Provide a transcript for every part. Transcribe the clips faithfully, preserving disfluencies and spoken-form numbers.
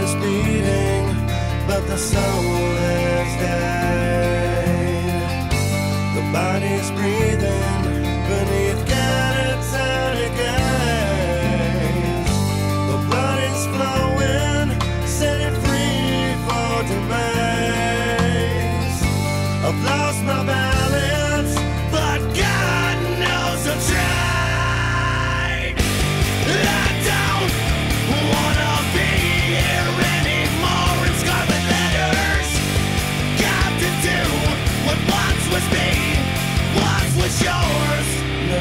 is beating, but the soul is dead. The body's breathing beneath catatonic gaze. The blood is flowing, set it free for demise. I've lost my balance, but God knows I've tried. I don't wanna be here anymore in scarlet letters. Got to do what once was me, once was yours. No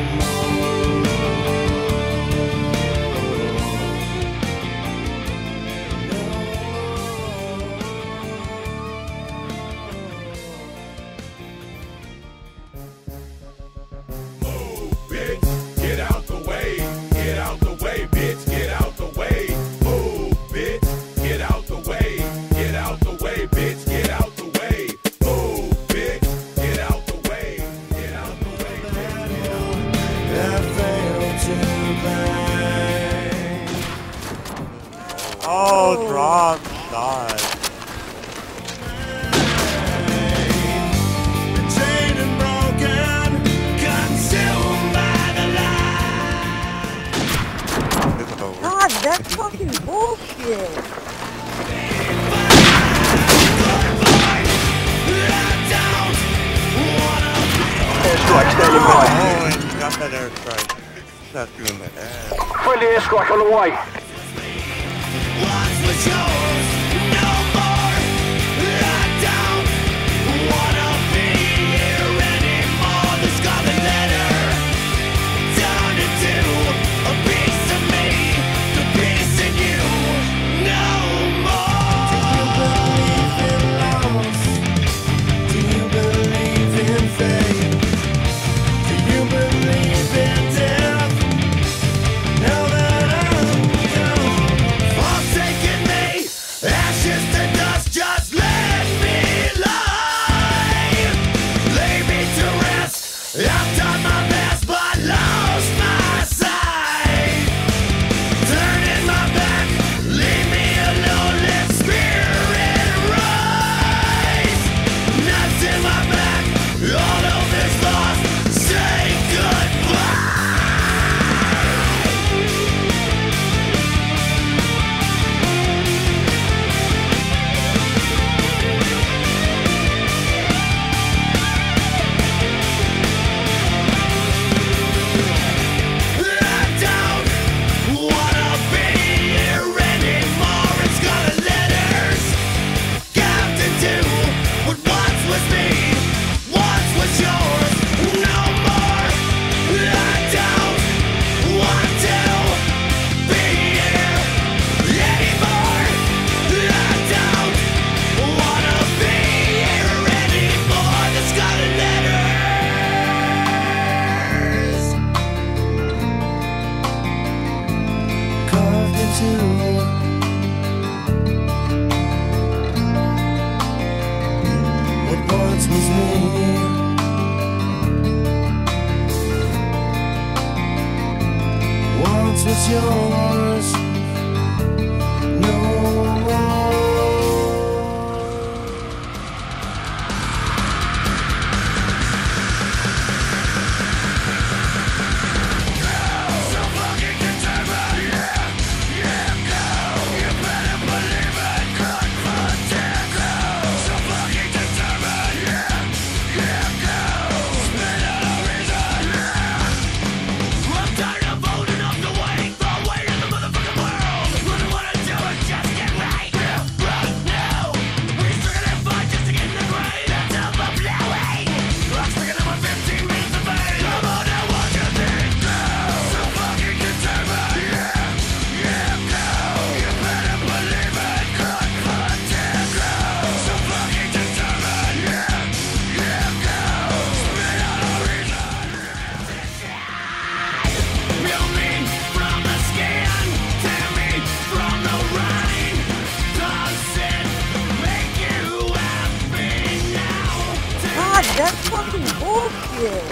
Oh, drop, die. Chained and broken, consumed by the light. God, that's fucking bullshit. Airstrike standing by. Oh, and you got that airstrike. That's doing that ass. Friendly airstrike on the way. Once was yours, no more. I don't wanna be here anymore. The scarlet letter turned into a piece of me, the piece in you, no more. Do you believe in loss? Do you believe in fate? Do you believe in death? Now that I'm gone, forsaken me, ashes to dust, just let me lie. Lay me to rest, I've done my best but lost my sight. Turning my back, leave me alone, let spirit rise. Knives in my back, all of this lost, say goodbye. I don't wanna be here anymore in scarlet letters. Got to do what once was me, once was yours, no more. I don't want to be here anymore. I don't wanna be here anymore. The scarlet letters. Carved into what once was me, once was yours, no more. So fucking determined, yeah, yeah, go. You better believe it, confront it, go. So fucking determined, yeah, yeah, go. Spit out a reason, yeah. I'm tired of holding up the weight, the weight of the motherfucking world. What I wanna do is just get right, yeah, right now. We stricken and fight just to get in the grave until the blowing. I'm stricken with fifteen minutes of pain. Come on now, what you think, go. So fucking determined, yeah, yeah, go. You better believe it, confront it, go. So fucking determined, yeah, yeah, go. Spit out a reason, peel me from the skin, tear me from the rind. Does it make you happy now? God, that's fucking bullshit.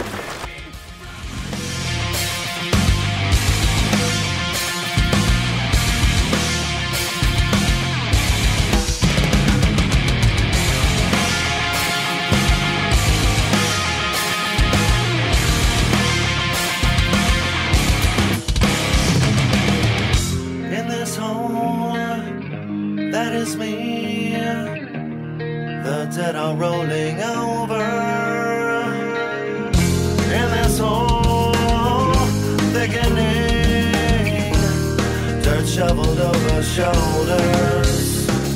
is me. The dead are rolling over in this hole thickening, dirt shoveled over shoulders.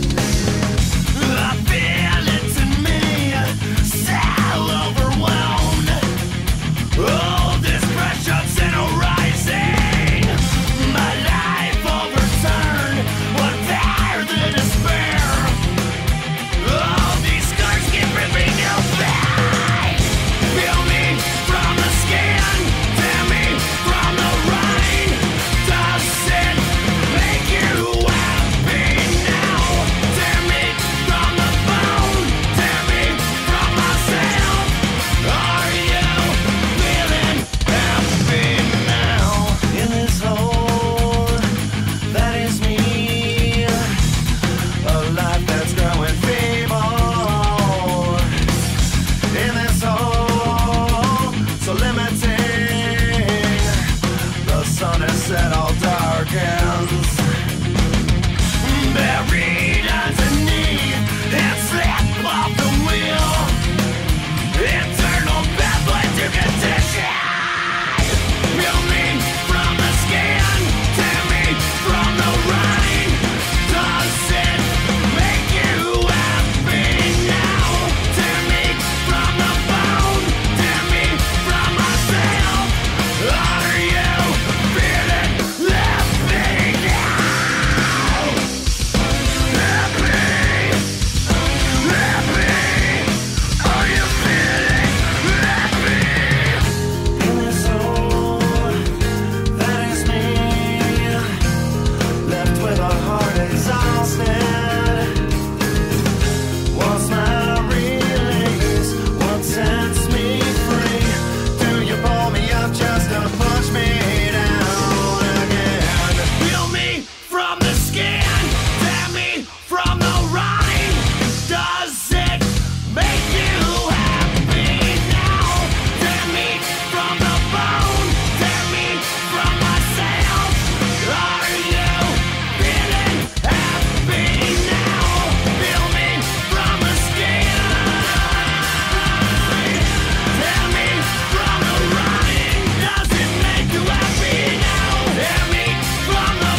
I feel it in me, so overwhelmed. Oh, this pressure's in a rising. My life overturned, what there the despair. Oh, these scars keep ripping you back. Feel me from the skin, tear me from the rind. Does it make you happy now? Tear me from the bone, tear me from myself. Are you feeling happy now? In this hole, that is me. A life that's growing feeble. In this hole, so limiting. The sun has set, all darkens. Buried underneath and slip off the wheel. Internal pathway to condition. Feel me from the skin, tear me from the rind. Does it make you happy now? Tear me from the bone, tear me from myself. Are you feeling happy now? Happy, happy. Are you feeling happy? In this hole, that is me, left with a heart exhausted. What's my release? What sets me free? Do you pull me up just to push me down again? Feel me from the skin, tear me from the rind. Does it make you happy now? Tear me from the bone, tear me from myself. Are you feeling happy now? Feel me from the skin, tear me from the rind. Does it make you happy now? Tear me from the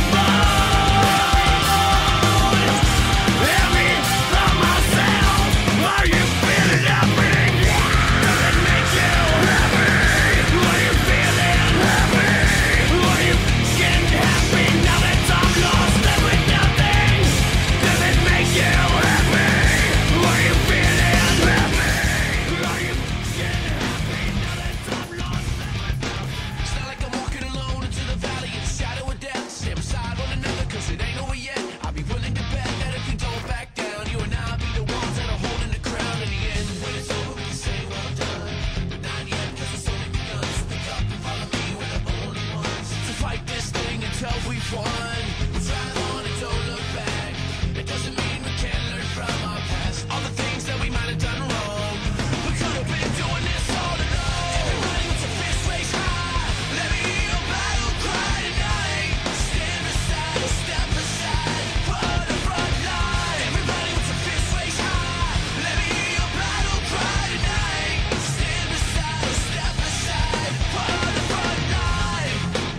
bone, tear me from myself. Are you feeling happy now? Does it make you happy? Are you feeling happy? Are you getting happy now that I'm lost, left with nothing? Does it make you happy? Are you feeling happy? Are you getting happy now that I'm lost, left with nothing? It's not like I'm walking alone into the valley in the shadow of death. Stay beside one another, cause it ain't over yet. I'll be willing to bet that if we don't back down, you and I'll be the ones that are holding the crown in the end. When it's over, we can say well done. But not yet, cause it's only begun. So pick up and follow me, we're the only ones to fight this thing until we've won. We'll drive on and don't look back. It doesn't mean we can't learn from our past. All the things that we might have done wrong. We could have been doing this all along. Everybody with your fist raised high. Let me hear your battle cry tonight. Stand aside, step aside, put a front line. Everybody with your fist raised high. Let me hear your battle cry tonight. Stand aside, step aside, put a front line.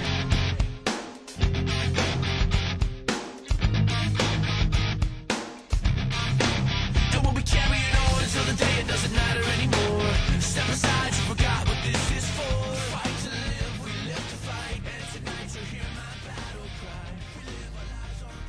Then we'll be carrying on until the day it doesn't matter anymore. Step aside, you forgot what this is for. Fight to live, we live to fight. And tonight you'll hear my battle cry. We live our lives on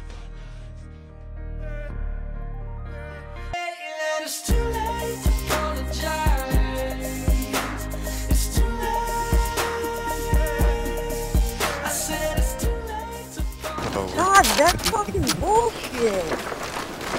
And it's too late to apologize. It's too late. I said it's too late to apologize. God, that's fucking bullshit.